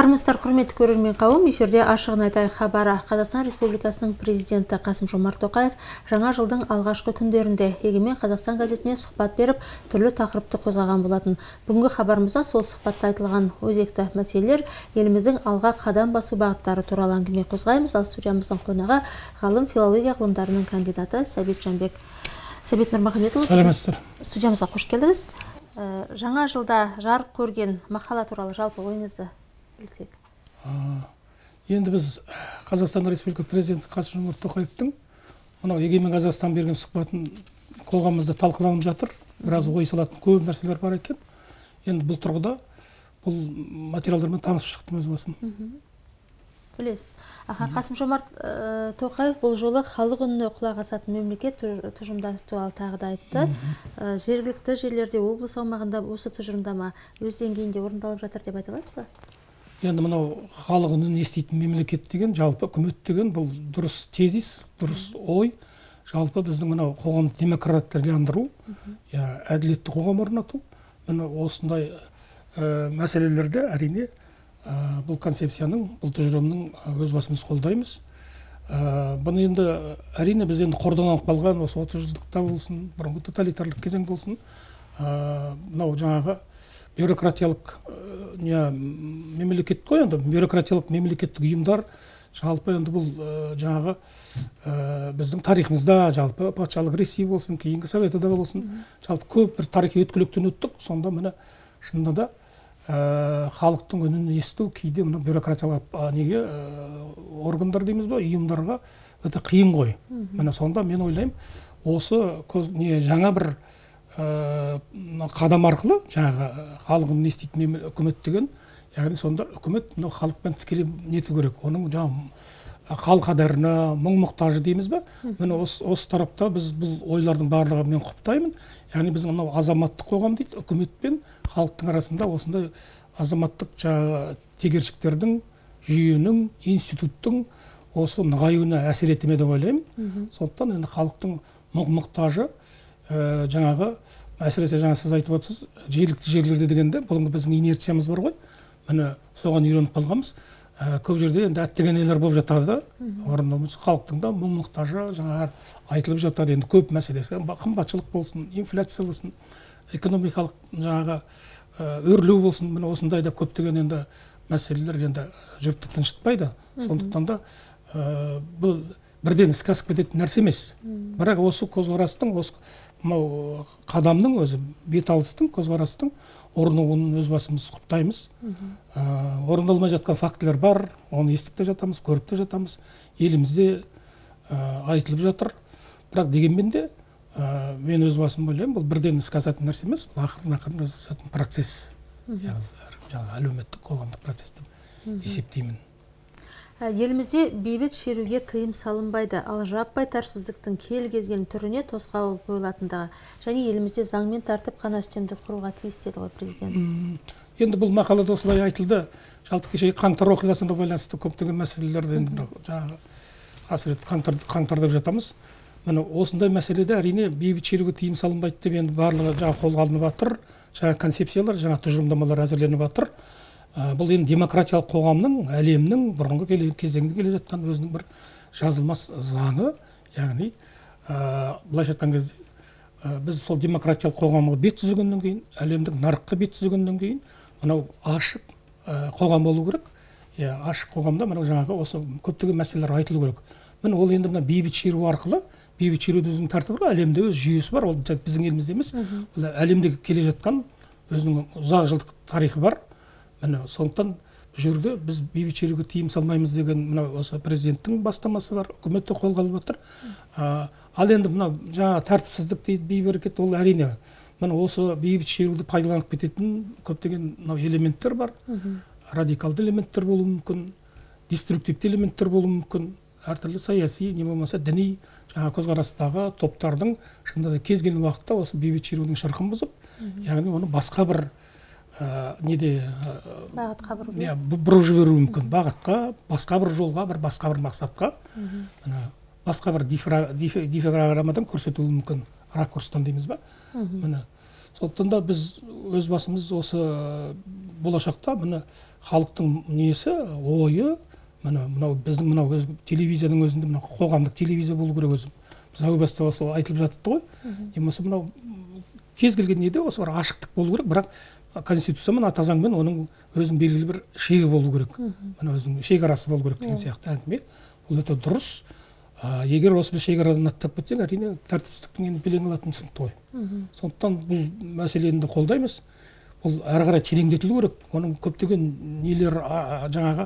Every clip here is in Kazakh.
Армысыздар, құрметті көрермен қауым, эфирде ашығын айтайын хабары. Қазақстан Республикасының президенті Қасым-Жомарт Тоқаев жаңа жылдың алғашқы күндерінде Егемен Қазақстан газетіне сұхбат беріп, түрлі тақырыпты қозғаған болатын. Бүгінгі хабарымызда сол сұхбатта айтылған өзекті мәселелер, еліміздің алға қадам басу бағыттары туралы әңгіме қозғаймыз. Ал студиямыздың қонағы ғалым, филология ғылымдарының кандидаты Сәбит Жанбек. Сәбит Нұрмағамбетұлы, студиямызға қош келдіңіз. Жаңа жылда жарық көрген мақала туралы жалпы ойыңызды білсек. Енді біз Қазақстан Республика президенті Қасым-Жомарт Тоқаевтың мынау Егемен Қазақстан берген сұхбатын қоғамымызда талқыланып жатыр. Біраз ой салатын көп нәрселер бар екен. Енді бұл тұрғыда бұл материалдармен танысып шықтым өз басым. Білесіз, Қасым-Жомарт Тоқаев бұл жолы халық үніне құлақ асатын мемлекет тұжырымдамасы туралы тағы да айтты. Жергілікті жерлерде, облыс аумағында осы тұжырымдама өз деңгейінде орындалып жатыр деп айта аласыз ба? Енді мынау халық үнін еститін мемлекет деген, жалпы үкімет деген бұл дұрыс тезис, дұрыс ой. Жалпы біздің мынау қоғамды демократтандыру, әділетті қоғам орнату. Мына осындай мәселелерде әрине бұл концепцияның, бұл тұжырымның өз басымыз қолдаймыз. Бұны енді әрине біз енді қордан алып қалған осы 30 жылдықта болсын, бұрынғы тоталитарлық кезең болсын, мынау жаңағы бюрократиялық мемлекет қой, енді бюрократиялық мемлекеттік ұйымдар жалпы енді бұл жаңағы біздің тарихымызда жалпы патшалық Ресей болсын, кейінгі Совет одағы болсын, жалпы көп бір тарихи өткіліктен өттік. Сонда міне шынында да халықтың үнін есту кейде мына бюрократиялық неге органдар дейміз ба, ұйымдарға өте қиын ғой. Міне сонда мен ойлаймын, осы жаңа бір қадам арқылы жаңағы халық үнін еститін үкімет деген, яғни сонда үкімет мына халықпен тікелей нету керек. Оның жаңағы хал қадарына, мұң-мұқтажы дейміз ба? Міне осы тарапта біз бұл ойлардың барлығы мен құптаймын. Яғни біз мынау азаматтық қоғам дейді, үкімет пен халықтың арасында осындай азаматтық тегершіктердің, жүйенің, институттың осы нығаюына әсер етеме деп ойлаймын. Сондықтан енді халықтың мұқтажы жаңағы, әсіресе жаңа сіз айтып отырсыз, жергілікті жерлерде дегенде, бұл біздің инерциямыз бар ғой. Міне соған үйреніп қалғанбыз. Көп жерде енді әттегенелер болып жатады, орындалмайды. Халықтың да мұқтажы жаңа айтылып жатады. Енді көп мәселесі, қымбатшылық болсын, инфляция болсын, экономикалық жаңағы өрлеу болсын, міне осындай да көптеген енді мәселелер енді жұртты тыншытпайды. Сондықтан да бұл бірден іске асып кететін нәрсе емес. Бірақ осы көзқарастың, осы мынау қадамның өзі, беталыстың, көзқарастың орнығуын өз басымыз құптаймыз. Орындалмай жатқан фактілер бар, оны естіп те жатамыз, көріп те жатамыз. Елімізде айтылып жатыр. Бірақ дегенмен де мен өз басым ойлаймын, бұл бірден іске асатын нәрсе емес, бұл ақырын асатын процесс. Жаңағы әлеуметтік қоғамдық процесс деп есептеймін. Елімізде бейбіт шеруге тыйым салынбайды, ал жаппай тәртіпсіздіктің кел кезген түріне тосқауыл қойылатындығы, және елімізде заңмен тәртіп қана үстемдік құруға тиіс деді ғой президент. Енді бұл мақалада осылай айтылды. Жалпы кеше қаңтар оқиғасына байланысты көптеген мәселелерді енді жаңағы қасірет қаңтар деп жатамыз. Міне осындай мәселеде әрине бейбіт шеруге тыйым салынбайды деп енді барлығы жаңа қолға алынып жатыр. Жаңа концепциялар, жаңа тұжырымдамалар әзірленіп жатыр. Бұл енді демократиялық қоғамның, әлемнің бұрынғы кезеңде келе жатқан өзінің бір жазылмас заңы. Яғни былайша айтқан кезде біз сол демократиялық қоғамға бет түзегеннен кейін, әлемдік нарыққа бет түзегеннен кейін, мынау ашық қоғам болу керек. Ашық қоғамда мынау жаңағы осы көптеген мәселелер айтылу керек. Міне ол енді мына бейбіт шеру арқылы, бейбіт шерудің өзінің тәртібі бар, әлемде өз жүйесі бар. Ол біздің елімізде емес, ол әлемдегі келе жатқан өзінің ұзақ жылдық тарихы бар. Міне сондықтан бұл жерде біз бейбіт шеруге тыйым салмаймыз деген мынау осы президенттің бастамасы бар, үкімет те қолға алып отыр. Ал енді мынау жаңа тәртіпсіздік дейді, бейберекет, ол әрине міне осы бейбіт шеруді пайдаланып кететін көптеген мынау элементтер бар. Радикалды элементтер болуы мүмкін, деструктивті элементтер болуы мүмкін, әртүрлі саяси, не болмаса діни жаңа көзқарастағы топтардың шынында да кез келген уақытта осы бейбіт шерудің шырқын бұзып, яғни оны басқа бір бағытқа бұрып жіберуі мүмкін. Бағытқа, басқа бір жолға, басқа бір мақсатқа, басқа бір диффераграммадан көрсетуі мүмкін. Ракурстан дейміз ба? Сондықтан да біз өз басымыз осы болашақта мына халықтың несі, ойы, мынау біздің мынау телевизияның өзінде мынау қоғамдық телевизия болу керек өзі. Біз әу баста осы айтылып жатты ғой. Немесе мынау кез келген неде осы бір ашықтық болу керек, бірақ конституция мен ата заңмен оның өзінің белгілі бір шегі болу керек. Мына өзінің шекарасы болу керек деген сияқты әңгіме. Бұл өте дұрыс. Егер осы бір шекарадан аттап кетсең, әрине тәртіпсіздіктің енді белең алатыны түсінікті ғой. Сондықтан бұл мәселені де қолдаймыз. Бұл әрі қарай тереңдетілу керек. Оның көптеген нелер жаңағы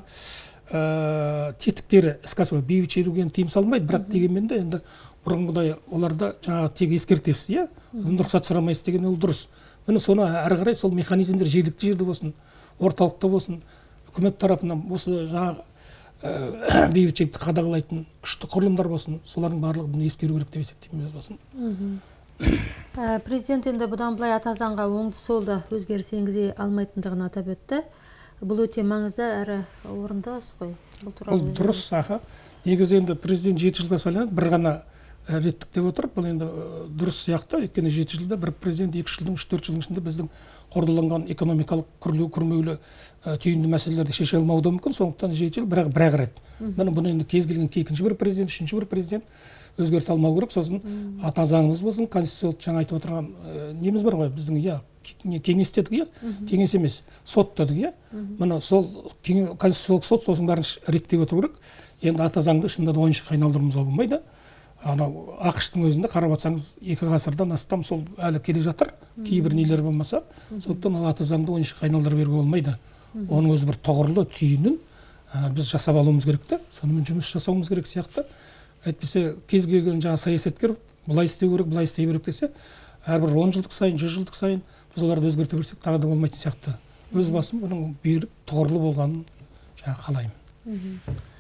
тетіктері іске асыру, бейбіт шеруге тыйым салмайды, бірақ дегенмен де енді бұрынғыдай оларда жаңағы тек ескертесіз, иә, рұқсат сұрамайсыз деген ол дұрыс. Міне соны әрі қарай сол механизмдер жергілікті жерде болсын, орталықта болсын, үкімет тарапынан осы жаңағы бейбітшілікті қадағалайтын күшті құрылымдар болсын, солардың барлығы бұны ескеру керек деп есептеймін өз басым. Президент енді бұдан былай ата заңға оңды солды өзгеріс енгізе алмайтындығын атап өтті. Бұл өте маңызды әрі орынды ғой. Бұл дұрыс, негізі енді президент 7 жылда сайланады, бір ғана реттік деп отыр. Бұл енді дұрыс сияқты, өйткені 7 жылда бір президент 2 жылдың 3-4 жылдың ішінде біздің қордаланған экономикалық күрмеулі түйінді мәселелерді шеше алмауы мүмкін. Сондықтан 7 жыл бірақ рет. Бұны енді кез келген екінші бір президент, үшінші бір президент өзгерте алмау керек. Сосын ата заңымыз болсын, конституциялық жаңа айтып отырған неміз бар ғой, біздің кеңес дедік, кеңес емес, сот дедік, мына сол конституциялық сот сосын бәрін реттеп отыру керек. Енді ата заңды шынында да ойыншыққа айналдыруымызға болмайды. Анау ақш-тың өзінде қарап жатсаңыз 2 ғасырдан астам сол әлі келе жатыр, кейбір нелер болмаса, сондықтан ата заңды ойыншыққа айналдырып беруге болмайды. Оның өзі бір тұғырлы түйінін біз жасап алуымыз керек те, сонымен жұмыс жасауымыз керек сияқты. Әйтпесе кез келген жаңа саясаткер былай істеу керек, былай істей керек десе, әрбір 10 жылдық сайын, 100 жылдық сайын біз оларды өзгерте берсек тағы да болмайтын сияқты. Өз басым бұның берік, тұғырлы болғанын жаңа қалаймын.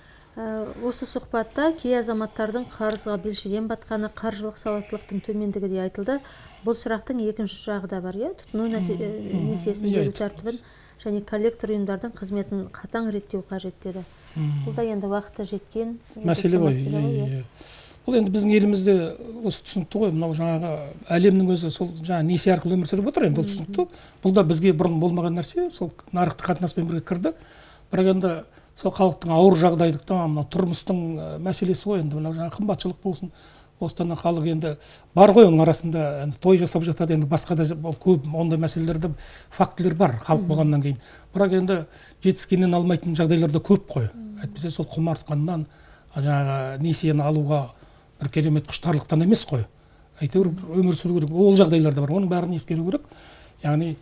Осы сұхбатта кей азаматтардың қарызға белшеден батқаны, қаржылық сауаттылықтың төмендігі де айтылды. Бұл сұрақтың екінші жағы да бар, тұтыну несиесін беру тәртібін және коллектор ұйымдардың қызметін қатаң реттеу қажет деді. Бұл да енді уақыты жеткен мәселе ғой. Бұл енді біздің елімізде осы түсінікті ғой, мынау жаңағы әлемнің өзі сол жаңа несие арқылы өмір сүріп отыр, енді ол түсінікті. Бұл да бізге бұрын болмаған нәрсе, сол нарықтық қатынаспен бірге кірді. Бірақ енді сол халықтың ауыр жағдайлықтан, мына тұрмыстың мәселесі ғой, енді мынау жаңа қымбатшылық болсын, осыдан халық енді бар ғой оның арасында, той жасап жатады, енді басқа да көп ондай мәселелерде фактілер бар халық болғаннан кейін. Бірақ енді жетіскеннен алмайтын жағдайлар да көп қой. Әйтпесе сол құмартқаннан жаңағы несиені алуға бір керемет құштарлықтан емес қой. Әйтеуір өмір сүру керек. Ол жағдайлар да бар. Оның бәрін ескеру керек. Яғни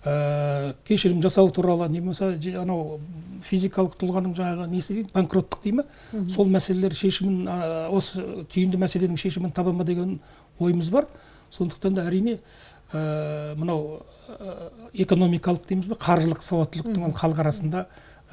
кешірім жасау туралы, немесе анау физикалық тұлғаның жаңағы несі банкроттық дей ме, сол мәселелер шешімін, осы түйінді мәселенің шешімін таба ма деген ойымыз бар. Сондықтан да әрине мынау экономикалық дейміз бе, қаржылық сауаттылықтың халық арасында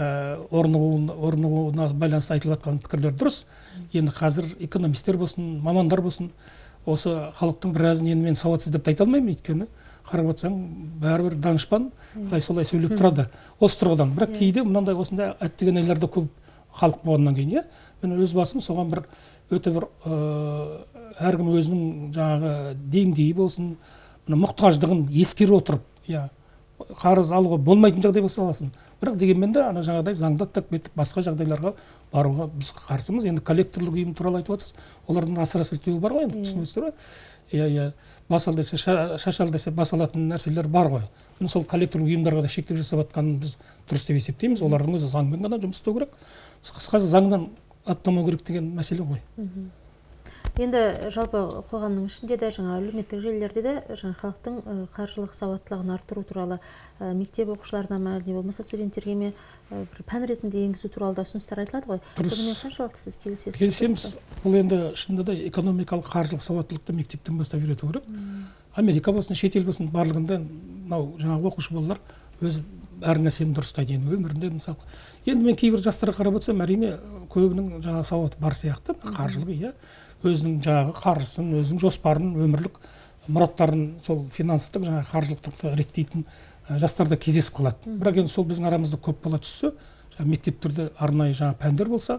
орнығуына байланысты айтылып жатқан пікірлер дұрыс. Енді қазір экономистер болсын, мамандар болсын, осы халықтың біразын енді мен сауатсыз деп айта алмаймын, өйткені қарап отырсаң бәрібір данышпан солай сөйлеп тұрады осы тұрғыдан. Бірақ кейде мынандай осындай әттеген-айлар да көп халық болғаннан кейін, мен өз басым соған бір өте бір әркім өзінің жаңағы деңгейі болсын, мұқтаждығын ескере отырып, қарыз алуға болмайтын жағдай болса аласың. Бірақ дегенмен де ана жаңағыдай заңда тәкбеттік басқа жағдайларға баруға біз қарсымыз. Енді коллекторлық ұйым туралы айтып отырсыз, олардың асыра сілтеуі бар ғой, енді түсінесіздер ғой. Басал десе, шашал десе бас алатын нәрселер бар ғой. Сол коллекторлық ұйымдарға да шектеу жасап жатқанын біз дұрыс деп есептейміз. Олардың өзі заңмен ғана жұмыс істеу керек. Қысқасы заңнан аттамау керек деген мәселе ғой. Енді жалпы қоғамның ішінде де, жаңа әлеуметтік желілерде де жаңа халықтың қаржылық сауаттылығын арттыру туралы мектеп оқушыларына ма, не болмаса студенттерге ме бір пән ретінде енгізу туралы да ұсыныстар айтылады ғой. Бұнымен қаншалықты сіз келісесіз? Келісеміз. Бұл енді шынында да экономикалық қаржылық сауаттылықты мектептен бастап үйрету керек. Америка болсын, шетел болсын, барлығында мынау жаңағы оқушы балалар өзі әр нәрсені дұрыстайды енді өмірінде. Мысалы, енді мен кейбір жастарға қарап отырсам, әрине көбінің жаңағы сауаты бар сияқты, қаржылық, өзінің жаңағы қаржысын, өзінің жоспарын, өмірлік мұраттарын, сол финанстық жаңағы қаржылықты реттейтін жастарда кездесіп қалады. Бірақ енді сол біздің арамызда көп бола түссе, мектептерде арнайы жаңа пәндер болса,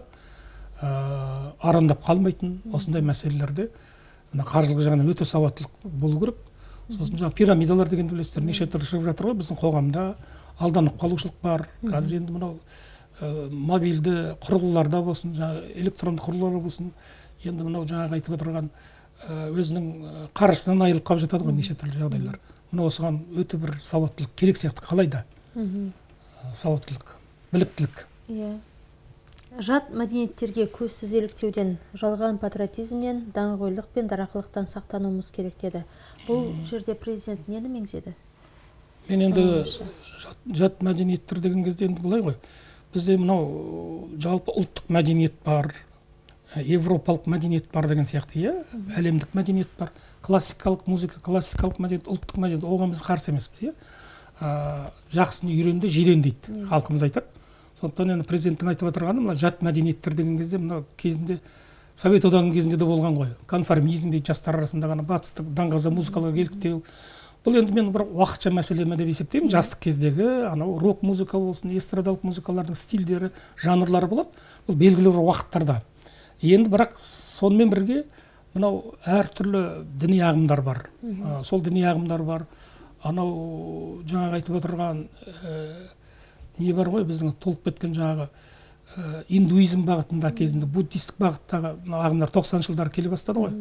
арандап қалмайтын осындай мәселелерде қаржылық жағынан өте сауаттылық болу керек. Сосын жаңа пирамидалар дегенді білесіздер, неше түрлі шығып жатыр ғой біздің қоғамда, алданып қалушылық бар. Қазір енді мынау мобильді құрылғыларда болсын, электронды құрылғылар болсын, енді мынау жаңағы айтып отырған өзінің қаржысынан айырылып қалып жатады ғой неше түрлі жағдайлар. Мына осыған өте бір сауаттылық керек сияқты. Қалай да сауаттылық, біліктілік. Иә. Жат мәдениеттерге көзсіз еліктеуден, жалған патриотизмнен, даңғойлық пен дарақылықтан сақтануымыз керек деді. Бұл жерде президент нені меңзеді? Мен енді жат мәдениеттер деген кезде енді былай ғой. Бізде мынау жалпы ұлттық мәдениет бар, европалық мәдениет бар деген сияқты, иә? Әлемдік мәдениет бар, классикалық музыка, классикалық мәдениет, ұлттық мәдениет, оған біз қарсы емеспіз, иә? Жақсыны үйренді, жирен дейді, халқымыз айтады. Сондықтан енді президенттің айтып отырғаны мына жат мәдениеттер деген кезде мына кезінде Совет одағының кезінде де болған ғой. Конформизм дейді, жастар арасында ғана батыстық даңғаза музыкаларға еліктеу. Бұл енді мен бір уақытша мәселе деп есептеймін. Жастық кездегі анау рок музыка болсын, эстрадалық музыкалардың стильдері, жанрлары болады. Бұл белгілі бір уақыттарда. Енді бірақ сонымен бірге мынау әртүрлі діни ағымдар бар. Сол діни ағымдар бар. Анау жаңағы айтып отырған не бар ғой, біздің толып кеткен жаңағы индуизм бағытында кезінде, буддистік бағыттағы ағымдар 90 жылдары келе бастады ғой.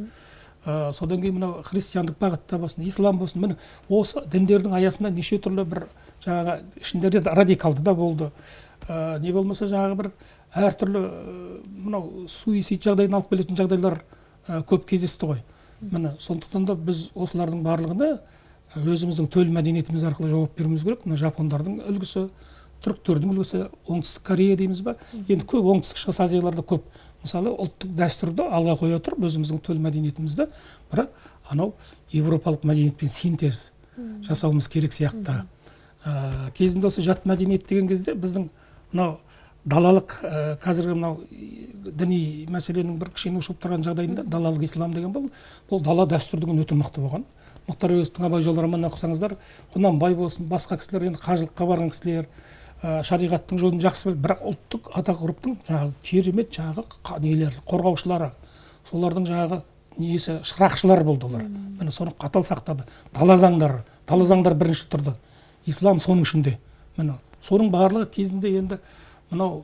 Содан кейін мынау христиандық бағытта болсын, ислам болсын, міне осы діндердің аясында неше түрлі бір жаңағы ішінде радикалды да болды. Не болмаса жаңағы бір әртүрлі мынау суицид жағдайын алып келетін жағдайлар көп кездесті ғой. Міне сондықтан да біз осылардың барлығына өзіміздің төл мәдениетіміз арқылы жауап беруіміз керек. Мына жапондардың үлгісі, түріктердің үлгісі, оңтүстік Корея дейміз ба, енді көп оңтүстік шығыс Азияларда көп. Мысалы ұлттық дәстүрді алға қоя тұрып өзіміздің төл мәдениетімізді бірақ анау европалық мәдениетпен синтез жасауымыз керек сияқты. Кезінде осы жат мәдениет деген кезде біздің мынау далалық қазіргі мынау діни мәселенің бір кішкене ушығып тұрған жағдайында далалық ислам деген бұл дала дәстүр деген өте мықты болған. Мұхтар Әуезовтің Абай жолы романын оқысаңыздар, Құнанбай болсын, басқа кісілер енді қажылыққа барған кісілер, шариғаттың жолын жақсы біледі, бірақ ұлттық атағұрыптың жаңағы керемет жаңағы нелер қорғаушылары, солардың жаңағы несі шырақшылар болды олар. Міне соны қатал сақтады. Дала заңдар бірінші тұрды. Ислам соның ішінде. Міне соның барлығы кезінде енді мынау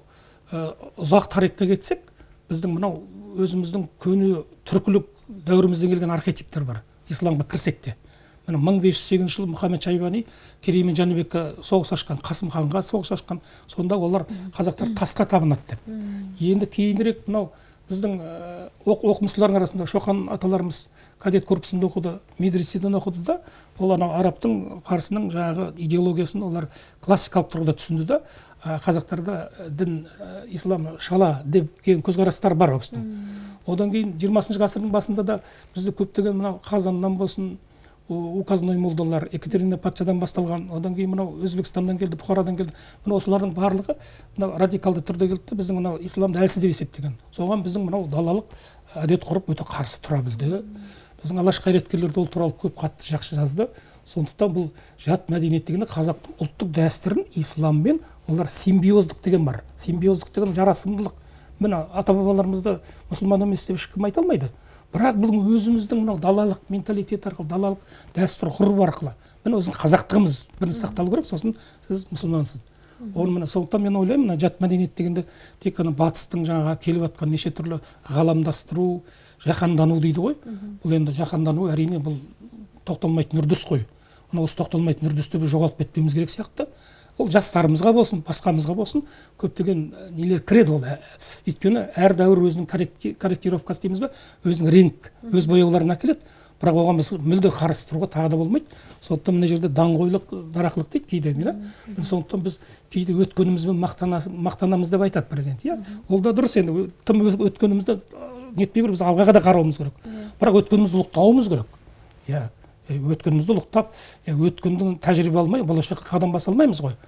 ұзақ тарихқа кетсек, біздің мынау өзіміздің көне түркілік дәуірімізден келген архетиптер бар. Исламға кірсек те. Міне 1508 жылы Мұхаммед Шайбани Керей мен Жәнібекке соғыс ашқан, Қасым ханға соғыс ашқан, сонда олар қазақтар тасқа табынады деп. Енді кейінірек мынау біздің оқымыстылардың арасында Шоқан аталарымыз кадет корпусында оқыды, медреседен оқыды да, ол анау арабтың, парсының жаңағы идеологиясын олар классикалық тұрғыда түсінді да, қазақтарда дін, ислам шала деген көзқарастар бар ол кісінің. Одан кейін 20 ғасырдың басында да бізде көптеген мынау Қазаннан болсын, указной молдалар, Екатерина патшадан басталған, одан кейін мынау Өзбекстаннан келді, Бұхарадан келді. Мынау осылардың барлығы мынау радикалды түрде келді, біздің мынау исламды әлсіз деп есептеген. Соған біздің мынау далалық әдет ғұрып өте қарсы тұра білді. Біздің алаш қайраткерлер ол туралы көп қатты жақсы жазды. Сондықтан бұл жат мәдениет дегенде қазақтың ұлттық дәстүрін исламмен олар симбиоздық деген бар. Симбиоздық деген жарасымдылық. Міне ата-бабаларымызды мұсылман емес деп ешкім айта алмайды. Бірақ бұл өзіміздің мынау далалық менталитет арқылы, далалық дәстүр ғұрып арқылы. Міне өзің қазақтығымыз бірінші сақталу керек, сосын сіз мұсылмансыз. Оны міне сондықтан мен ойлаймын, мына жат мәдениет дегенде тек қана батыстың жаңағы келіп жатқан неше түрлі ғаламдастыру, жаһандану дейді ғой. Бұл енді жаһандану әрине бұл тоқталмайтын үрдіс қой. Мына осы тоқталмайтын үрдісті біз жоғалтып кетпеуіміз керек сияқты. Ол жастарымызға болсын, басқамызға болсын, көптеген нелер кіреді ол. Өйткені әр дәуір өзінің корректировкасы дейміз ба, өзінің реңк, өз бояуларын әкеледі. Бірақ оған біз мүлде қарсы тұруға тағы да болмайды. Сондықтан мына жерде даңғойлық, дарақылық дейді кейде. Сондықтан біз кейде өткенімізбен мақтанамыз деп айтады президент. Ол да дұрыс енді, тым өткенімізді нетпей бір біз алғаға да қарауымыз керек. Бірақ өткенімізді ұлықтауымыз керек. Өткенімізді ұлықтап, өткендің тәжірибе алмай, болашаққа қадам баса алмаймыз ғой.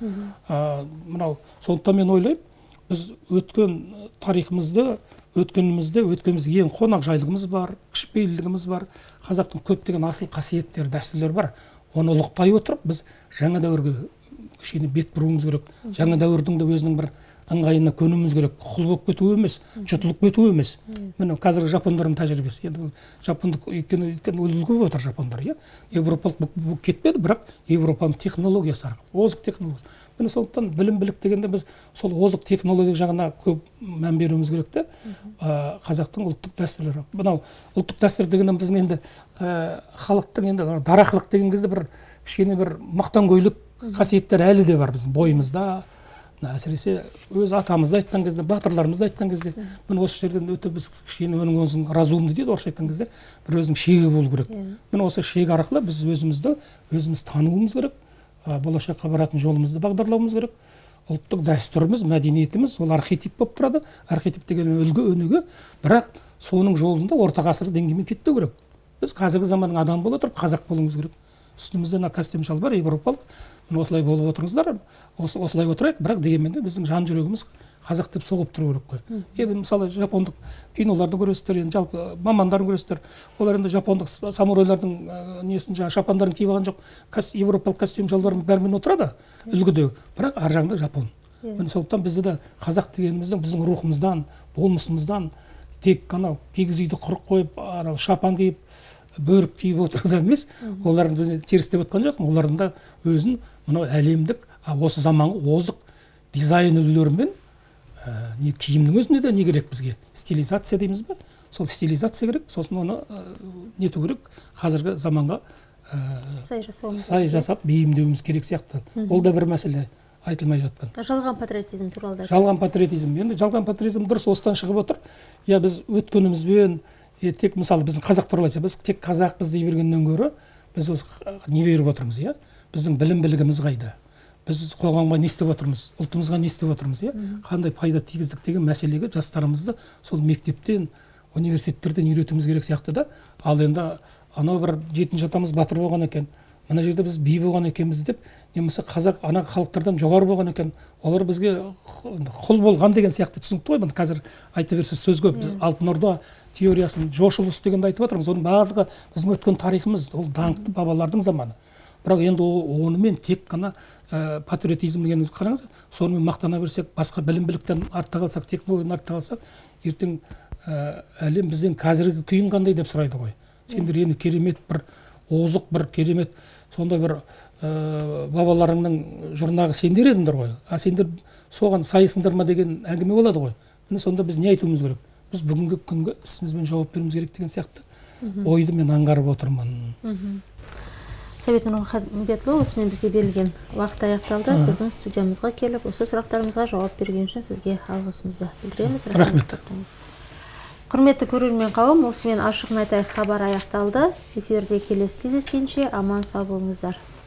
Мынау сондықтан мен ойлаймын, біз өткен тарихымызды, өткенімізде ең қонақ жайлығымыз бар, кішіпейілдігіміз бар, қазақтың көптеген асыл қасиеттері, дәстүрлері бар. Оны ұлықтай отырып, біз жаңа дәуірге кішкене бет бұруымыз керек. Жаңа дәуірдің де өзінің бір ыңғайына көнуіміз керек. Құл болып кету емес, жұтылып кету емес. Міне қазіргі жапондардың тәжірибесі. Енді жапондық өйткені үлгі болып отыр жапондар, Европалық кетпеді, бірақ Европаның технологиясы арқылы, озық технологиясы. міне сондықтан білім білік дегенде біз сол озық технология жағына көп мән беруіміз керек те. Қазақтың ұлттық дәстүрлері. Мынау ұлттық дәстүр дегенде біздің енді халықтың енді дарақылық деген кезде бір кішкене бір мақтанкөйлік қасиеттер әлі де бар біздің бойымызда. Әсіресе өз атамызды айтқан кезде, батырларымызды айтқан кезде, міне осы жерден өте біз кішкене оның өзін разумды дейді, орысша айтқан кезде, бір өзінің шегі болу керек. Міне осы шегі арқылы біз өзіміз тануымыз керек, болашаққа баратын жолымызды бағдарлауымыз керек. Ұлттық дәстүріміз, мәдениетіміз ол архетип болып тұрады. Архетип деген үлгі өнеге, бірақ соның жолында орта ғасыр деңгеймен кетпеу керек. Біз қазіргі заманның адамы бола тұрып қазақ болуымыз керек. Үстімізде костюм шалбар европалық, осылай болып отырыңыздар, осылай отырайық, бірақ дегенмен де біздің жан жүрегіміз қазақ деп соғып тұру керек қой. Енді мысалы жапондық киноларды көресіздер, енді жалпы мамандарын көресіздер, олар енді жапондық самурайлардың несін жаңағы шапандарын киіп алған жоқ, европалық костюм шалбарын бәрімен отырады үлгіде, бірақ ар жағында жапон. Міне сондықтан бізде де қазақ дегеніміздің біздің рухымыздан, болмысымыздан тек қана кигіз үйді құрық қойып, шапан киіп, бөрік киіп отыруда емес, олардың бізде теріс деп отқан жоқпын, олардың да өзін мынау әлемдік осы заманғы озық дизайн үлгілерімен киімнің өзіне де не керек бізге? Стилизация дейміз бе? Сол стилизация керек, сосын оны нету керек, қазіргі заманға сай жасап бейімдеуіміз керек сияқты. Ол да бір мәселе айтылмай жатқан. Жалған патриотизм туралы. Жалған патриотизм. Енді жалған патриотизм дұрыс осыдан шығып отыр. Я біз өткенімізбен тек мысалы біздің қазақ туралы айтса, біз тек қазақпыз дей бергеннен гөрі біз не беріп отырмыз, иә? Біздің білім білігіміз қайда? Біз қоғамға не істеп отырмыз? Ұлтымызға не істеп отырмыз, иә? Қандай пайда тигіздік деген мәселеге жастарымызды сол мектептен, университеттерден үйретуіміз керек сияқты да. Ал енді анау бір жетінші атамыз батыр болған екен, мына жерде біз би болған екенбіз деп, немесе қазақ ана халықтардан жоғары болған екен, олар бізге құл болған деген сияқты түсінікті ғой. Қазір айта берсе сөз көп. Біз Алтын Орда теориясын, жошы ұлыс дегенді айтып отырмыз. Оның барлығы біздің өткен тарихымыз, ол даңқты бабалардың заманы. Бірақ енді онымен тек қана патриотизм дегенді қараңыз, сонымен мақтана берсек, басқа білім біліктен артта қалсақ, технологиядан артта қалсақ, ертең әлем бізден қазіргі күйін қандай деп сұрайды ғой. Сендер енді керемет бір озық бір керемет сондай бір бабаларыңның жұрнағы сендер едіңдер ғой. А сендер соған сайысыңдар ма деген әңгіме болады ғой. Міне сонда біз не айтуымыз керек? Біз бүгінгі күнгі ісімізбен жауап беруіміз керек деген сияқты ойды мен аңғарып отырмын. Сәбит Нұрмұхамбетұлы, осымен бізге берілген уақыт аяқталды. Біздің студиямызға келіп, осы сұрақтарымызға жауап берген үшін сізге алғысымызды білдіреміз. Рахмет. Құрметті көрермен қауым, осымен ашығын айтайық хабар аяқталды. Эфирде келесі кездескенше аман сау болыңыздар.